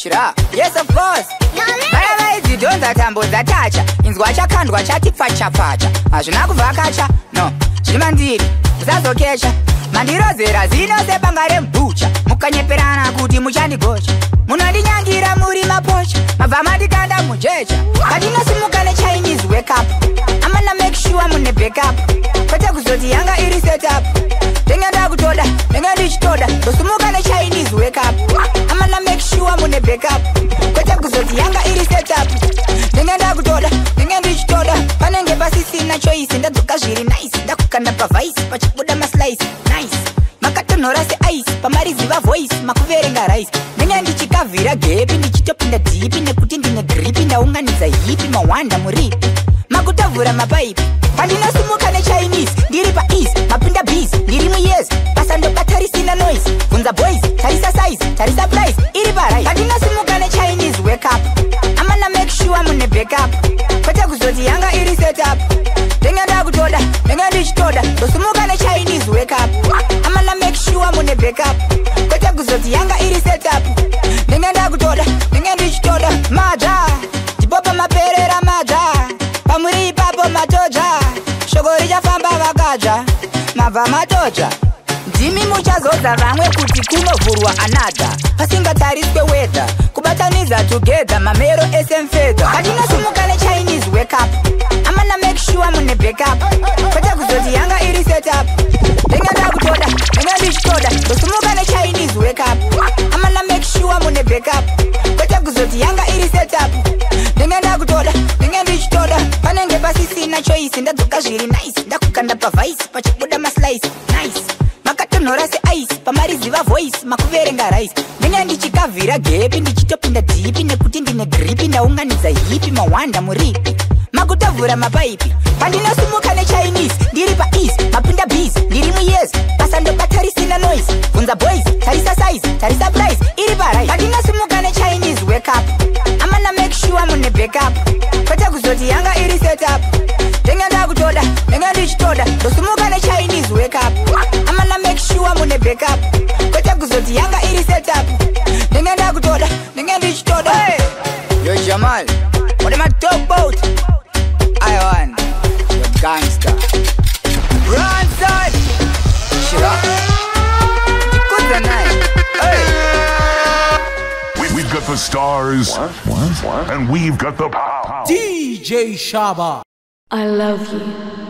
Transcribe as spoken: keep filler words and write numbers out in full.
Shira, yes of course. Mara hizi donza tambo za tacha. Inzwa chakandwa chati facha facha. Azvina kuvakacha, no. Zvimandiri, usazokesha. Mandirozera zino sebangare mbucha. Mukanyeperana kuti muchandigocha. Munondinyangira muri mapocha. Mabva mandikanda mujecha. Kadinosimuka ne Chinese wake up. Amana make sure mune back up. Kwete kuzoti yanga iri set up. Tengenda kutoda, tenga ndichitoda. Dosumuka ne Chinese wake up. Amana make sure mune back up. Kwete kuzoti yanga iri set up. Tengenda kutoda, tenga ndichitoda. Panenge basi sina choice. Ndadzoka zviri nice. Ndakukanda pa vice, pachibuda ma slice. Nice. Makatonhora se ice, pamariziva voice, makuverenga rice. Nenge ndichikavhira gepi, ndichitopinda deep nekuti ndine grip, ndaunganidza hipi, mawanda muripi. Makutavhura mapaipi, pandinosimuka ne Chinese, ndiri pa east, mapinda bees, ndiri muyes, pasandoka tarisina noise. Vunza boys, tarisa size, tarisa price, iri pa right. Pandinosimuka ne Chinese wake up, amana make sure mune back up. Kwete kuzoti yanga iri set up. Tenga ndakutoda, tenga ndichitoda. Dosumuka ne Chinese wake up, amana make sure mune back up. Kwete kuzoti yanga iri set up. Tenga ndakutoda, tenga ndichitoda. Maja, tipopa maperera maja. Pamuri papo matoja. Shogori jafamba vakaja. Mava matoja. Ndimi muchazodza vamwe kuti kunovhurwa another. Pasingatariswe weather. Kubataniza together mamero esemfedha. Kadinosimuka ne Chinese wake up. Amana make sure mune back up. Kwete kuzoti yanga iri set up. Tenga ndakutoda, tenga ndichitoda. Dosumuka ne Chinese wake up. Amana make sure mune back up. Kwete kuzoti yanga iri set up. Tenga ndakutoda, tenga ndichitoda. Panenge basi sina choice. Ndadzoka zviri nice. Ndakukanda pa vice, pachibuda ma slice. Nice. Makatonhora se ice, pamariziva voice, makuverenga rice. Nenge ndichikavhira gepi, ndichitopinda deep nekuti ndine grip, ndaunganidza hipi, mawanda muripi. Makutavhura mapaipi, pandinosimuka ne Chinese, ndiri pa east, mapinda bees, ndiri muyes, pasandoka tarisina noise. Vunza boys, tarisa size, tarisa price, iri pa right. Pandinosimuka ne Chinese wake up, amana make sure mune back up. Kwete kuzoti yanga iri set up. Tenga ndakutoda, tenga ndichitoda. Dosumuka ne Chinese wake up, amana make sure mune back up. Kwete kuzoti yanga iri set up. Tenga ndakutoda, tenga ndichitoda. Hey! Yo Jamal, what am I talk about? I want your gangster. Run, son! Shut up. Good tonight. Hey! We, we've got the stars. What? What? What? And we've got the power. D J Shaba. I love you.